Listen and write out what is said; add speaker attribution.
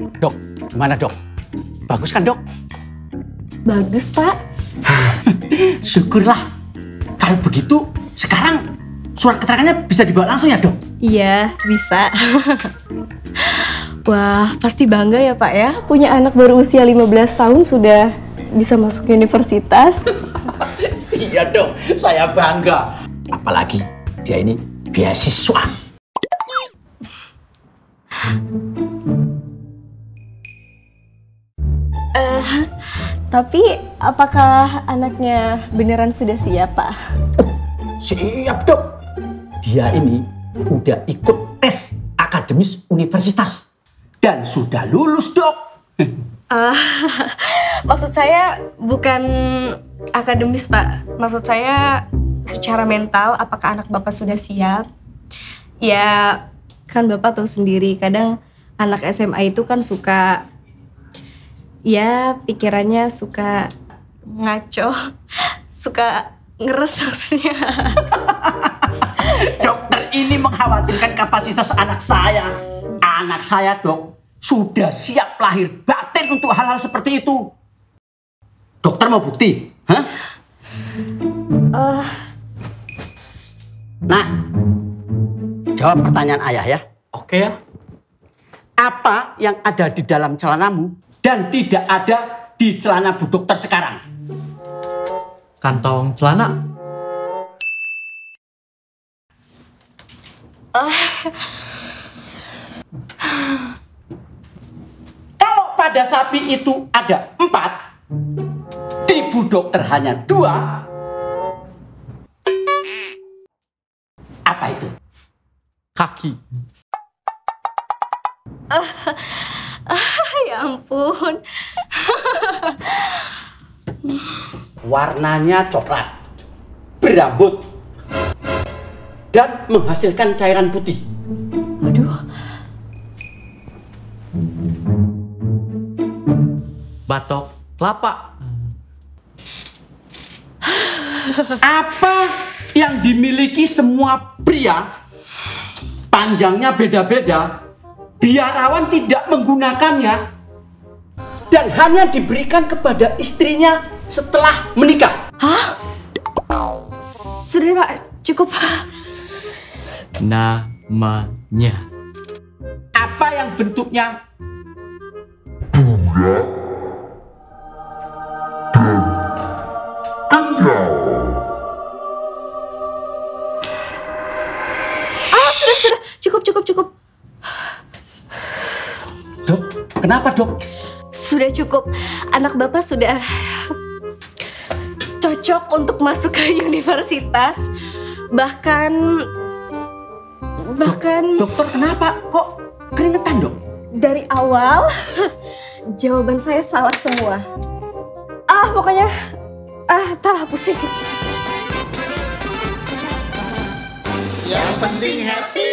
Speaker 1: Dok, gimana dok? Bagus kan dok?
Speaker 2: Bagus, Pak.
Speaker 1: Syukurlah. Kalau begitu, sekarang surat keterangannya bisa dibawa langsung ya dok?
Speaker 2: Iya, bisa. Wah, pasti bangga ya Pak ya, punya anak baru usia 15 tahun sudah bisa masuk universitas.
Speaker 1: Iya dong, saya bangga. Apalagi dia ini beasiswa.
Speaker 2: Tapi apakah anaknya beneran sudah siap Pak?
Speaker 1: Siap dok. Dia ini udah ikut tes akademis universitas dan sudah lulus dok.
Speaker 2: Maksud saya bukan akademis Pak, maksud saya secara mental apakah anak Bapak sudah siap? Ya kan Bapak tahu sendiri kadang anak SMA itu kan suka, ya pikirannya suka ngaco, suka ngeres maksudnya.
Speaker 1: Dokter ini mengkhawatirkan kapasitas anak saya. Anak saya dok sudah siap lahir batin untuk hal-hal seperti itu. Dokter mau bukti? Hah? Nah, jawab pertanyaan ayah ya.
Speaker 3: Oke ya.
Speaker 1: Apa yang ada di dalam celanamu dan tidak ada di celana Bu Dokter sekarang?
Speaker 3: Kantong celana.
Speaker 1: Kalau pada sapi itu ada 4, di Bu Dokter hanya 2. Apa itu?
Speaker 3: Kaki.
Speaker 2: Ya ampun.
Speaker 1: Warnanya coklat, berambut, dan menghasilkan cairan putih.
Speaker 2: Aduh.
Speaker 3: Batok kelapa.
Speaker 1: Apa yang dimiliki semua pria, panjangnya beda-beda, biarawan tidak menggunakannya, dan hanya diberikan kepada istrinya setelah menikah.
Speaker 2: Hah? Sudah Pak, cukup.
Speaker 3: Namanya.
Speaker 1: Apa yang bentuknya
Speaker 2: Sudah. Cukup.
Speaker 1: Dok, kenapa dok?
Speaker 2: Sudah cukup. Anak Bapak sudah cocok untuk masuk ke universitas. Bahkan
Speaker 1: Dokter kenapa? Kok keringetan dok?
Speaker 2: dari awal jawaban saya salah semua. Pokoknya entahlah pusing.
Speaker 4: Yang penting happy.